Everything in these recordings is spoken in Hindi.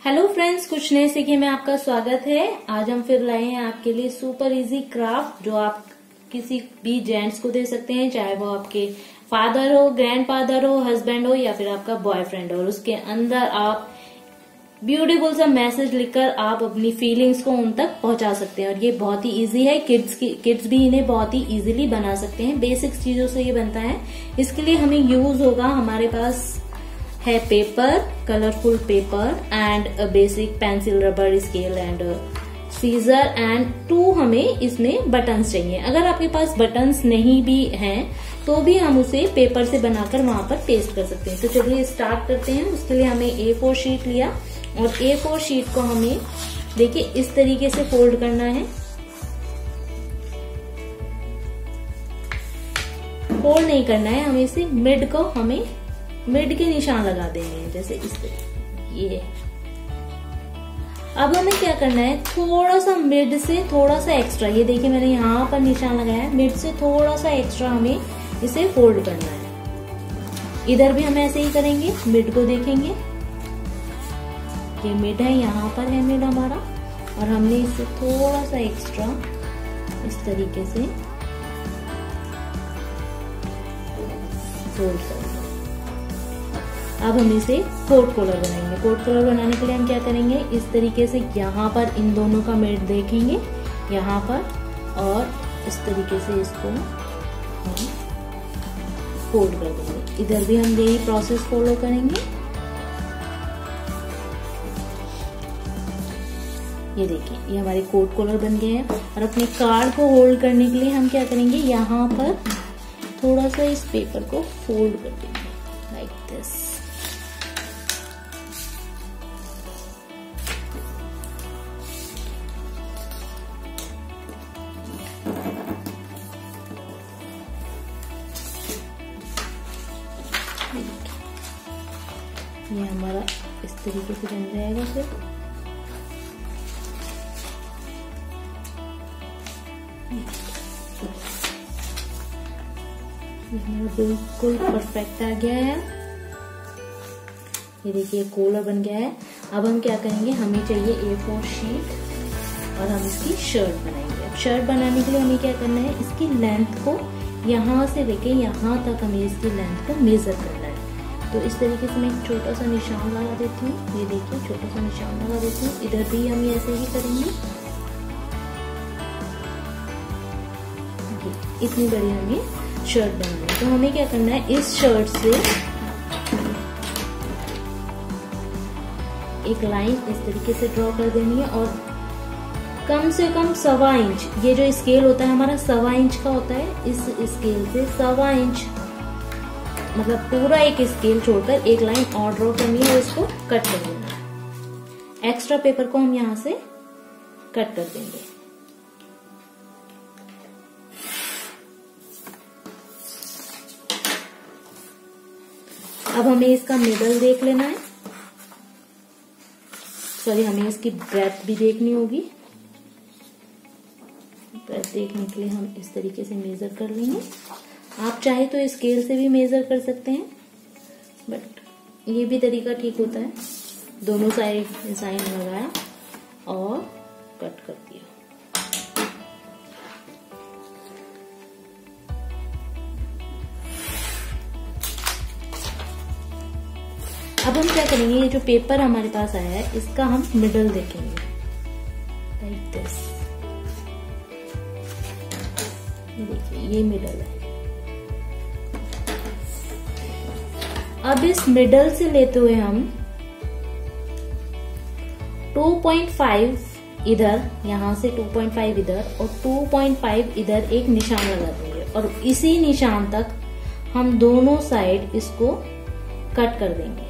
हेलो फ्रेंड्स, कुछ नए सीखे में आपका स्वागत है। आज हम फिर लाए हैं आपके लिए सुपर इजी क्राफ्ट जो आप किसी भी जेंट्स को दे सकते हैं, चाहे वो आपके फादर हो, ग्रैंडफादर हो, हस्बैंड हो या फिर आपका बॉयफ्रेंड हो। और उसके अंदर आप ब्यूटीफुल सा मैसेज लिखकर आप अपनी फीलिंग्स को उन तक पहुंचा सकते हैं। और ये बहुत ही इजी है, किड्स भी इन्हें बहुत ही इजीली बना सकते हैं। बेसिक चीजों से ये बनता है। इसके लिए हमें यूज होगा, हमारे पास है paper, colourful paper and basic pencil, rubber, scale and scissor and 2 हमें इसमें बटन्स चाहिए। अगर आपके पास बटन्स नहीं भी हैं तो भी हम उसे पेपर से बनाकर वहां पर पेस्ट कर सकते हैं। तो चलिए स्टार्ट करते हैं। उसके लिए हमें A4 शीट लिया और A4 शीट को हमें देखिए इस तरीके से फोल्ड करना है। फोल्ड नहीं करना है, हमें इसे मिड के निशान लगा देंगे, जैसे इस तरीके। ये अब हमें क्या करना है, थोड़ा सा मिड से थोड़ा सा एक्स्ट्रा, ये देखिए मैंने यहाँ पर निशान लगाया है, मिड से थोड़ा सा एक्स्ट्रा हमें इसे फोल्ड करना है। इधर भी हम ऐसे ही करेंगे, मिड को देखेंगे, ये मिड है, यहाँ पर है मिड हमारा, और हमने इससे थोड़ा सा एक्स्ट्रा इस तरीके से फोल्ड कर। अब हम इसे कोट कॉलर बनाएंगे। कोट कॉलर बनाने के लिए हम क्या करेंगे, इस तरीके से यहाँ पर इन दोनों का मिड देखेंगे यहाँ पर, और इस तरीके से इसको हम फोल्ड कर देंगे। इधर भी हम यही प्रोसेस फॉलो करेंगे। ये देखिए, ये हमारे कोट कॉलर बन गए हैं। और अपने कार्ड को होल्ड करने के लिए हम क्या करेंगे, यहाँ पर थोड़ा सा इस पेपर को फोल्ड कर देंगे लाइक दिस। ये हमारा इस तरीके से बन जाएगा। फिर हमारा बिल्कुल परफेक्ट आ गया है। ये देखिए कॉलर बन गया है। अब हम क्या करेंगे, हमें चाहिए A4 शीट और हम इसकी शर्ट बनाएंगे। अब शर्ट बनाने के लिए हमें क्या करना है, इसकी लेंथ को यहाँ से लेके यहाँ तक हमें इसकी लेंथ को मेजर करना है। तो इस तरीके से मैं एक छोटा सा निशान लगा देती हूँ। ये देखिए छोटा सा निशान लगा देती हूँ। इधर भी हम ऐसे ही करेंगे। इतनी बड़ी हमें शर्ट बनानी है। तो हमें क्या करना है, इस शर्ट से एक लाइन इस तरीके से ड्रॉ कर देनी है और कम से कम 1.25 इंच, ये जो स्केल होता है हमारा 1.25 इंच का होता है, इस स्केल से 1.25 इंच मतलब पूरा एक स्केल छोड़कर एक लाइन और ड्रॉ करनी है और इसको कट कर देना है। एक्स्ट्रा पेपर को हम यहां से कट कर देंगे। अब हमें इसका मिडल देख लेना है, सॉरी हमें इसकी ब्रेथ भी देखनी होगी। ब्रेथ देखने के लिए हम इस तरीके से मेजर कर लेंगे। आप चाहे तो स्केल से भी मेजर कर सकते हैं, बट ये भी तरीका ठीक होता है। दोनों साइड डिजाइन लगाया और कट कर दिया। अब हम क्या करेंगे, ये जो पेपर हमारे पास आया है इसका हम मिडल देखेंगे लाइक दिस। ये देखिए ये मिडल है। अब इस मिडल से लेते हुए हम 2.5 इधर, यहां से 2.5 इधर और 2.5 इधर एक निशान लगा देंगे और इसी निशान तक हम दोनों साइड इसको कट कर देंगे।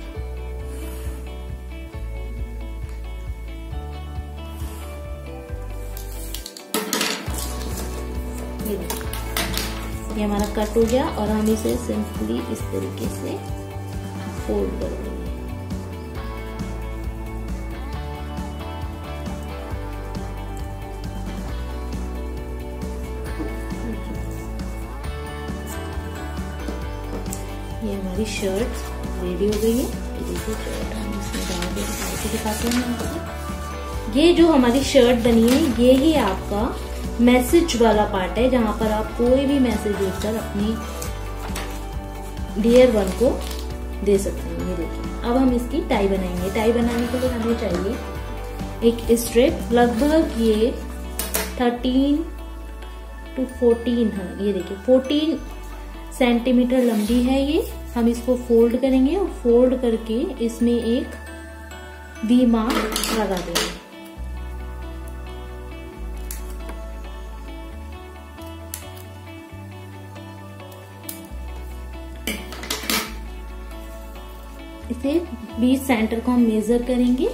ये हमारा कट हो गया और हम इसे सिंपली इस तरीके से फोल्ड कर देंगे। ये हमारी शर्ट रेडी हो गई है। ये देखिए शर्ट हम इसमें डाल दिखाते हैं आपको। ये जो हमारी शर्ट बनी है ये ही आपका मैसेज वाला पार्ट है, जहां पर आप कोई भी मैसेज लिखकर अपनी डियर वन को दे सकते हैं। ये देखिए, अब हम इसकी टाई बनाएंगे। टाई बनाने के लिए हमें चाहिए एक स्ट्रिप, लगभग ये 13 to 14 है। ये देखिए 14 सेंटीमीटर लंबी है ये। हम इसको फोल्ड करेंगे और फोल्ड करके इसमें एक वी मार्क लगा देंगे। इसे 20 सेंटर को हम मेजर करेंगे।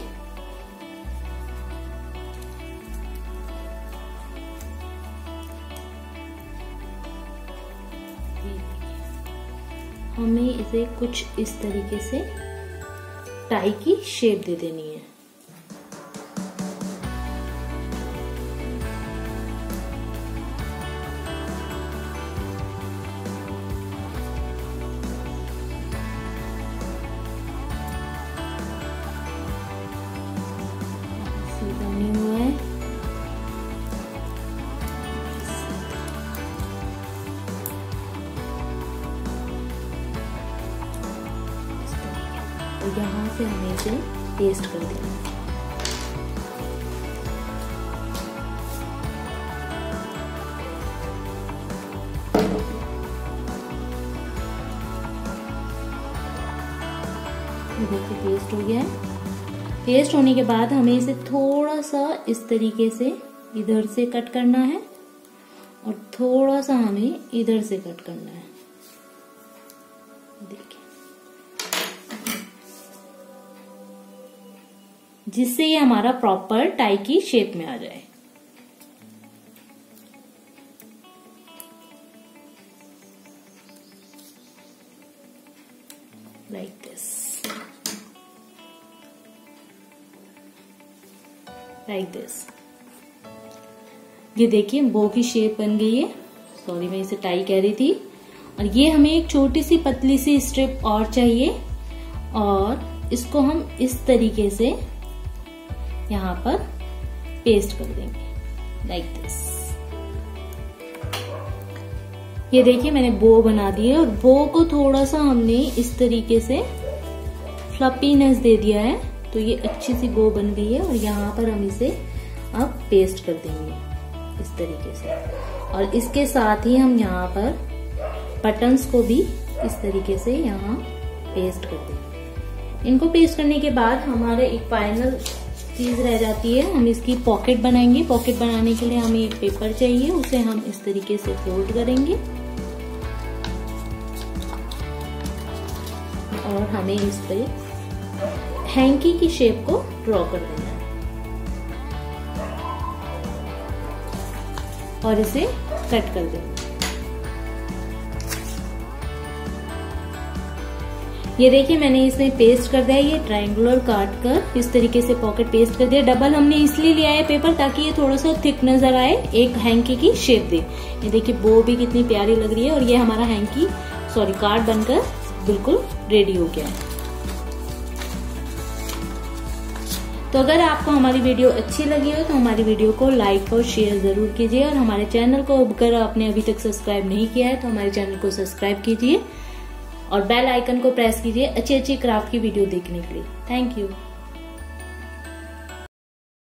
हमें इसे कुछ इस तरीके से टाई की शेप दे देनी है। सीधा नहीं हुआ है। और यहाँ से हमें इसे पेस्ट कर देना है। देखिए पेस्ट हो गया है। पेस्ट होने के बाद हमें इसे थोड़ा सा इस तरीके से इधर से कट करना है और थोड़ा सा हमें इधर से कट करना है। देखिए, जिससे ये हमारा प्रॉपर टाई की शेप में आ जाए। Like this, like this. ये देखिए बो की शेप बन गई है। सॉरी, मैं इसे टाई कह रही थी। और ये हमें एक छोटी सी पतली सी स्ट्रिप और चाहिए और इसको हम इस तरीके से यहाँ पर पेस्ट कर देंगे, लाइक दिस। ये देखिए मैंने बो बना दी है और बो को थोड़ा सा हमने इस तरीके से फ्लपीनेस दे दिया है, तो ये अच्छी सी बो बन गई है। और यहाँ पर हम इसे अब पेस्ट कर देंगे इस तरीके से। और इसके साथ ही हम यहाँ पर बटन्स को भी इस तरीके से यहाँ पेस्ट कर देंगे। इनको पेस्ट करने के बाद हमारे एक फाइनल चीज रह जाती है, हम इसकी पॉकेट बनाएंगे। पॉकेट बनाने के लिए हमें एक पेपर चाहिए, उसे हम इस तरीके से फोल्ड करेंगे और हमें इस पे हैंकी की शेप को ड्रॉ कर देना है और इसे कट कर देना। ये देखिए मैंने इसमें पेस्ट कर दिया। ये ट्रायंगुलर काट कर इस तरीके से पॉकेट पेस्ट कर दिया। डबल हमने इसलिए लिया है पेपर ताकि ये थोड़ा सा थिक नजर आए, एक हैंकी की शेप दे। ये देखिए बो भी कितनी प्यारी लग रही है और ये हमारा हैंकी कार्ड बनकर बिल्कुल रेडी हो गया है। तो अगर आपको हमारी वीडियो अच्छी लगी हो तो हमारी वीडियो को लाइक और शेयर जरूर कीजिए। और हमारे चैनल को अगर आपने अभी तक सब्सक्राइब नहीं किया है तो हमारे चैनल को सब्सक्राइब कीजिए और बेल आइकन को प्रेस कीजिए अच्छी अच्छी क्राफ्ट की वीडियो देखने के लिए। Thank you.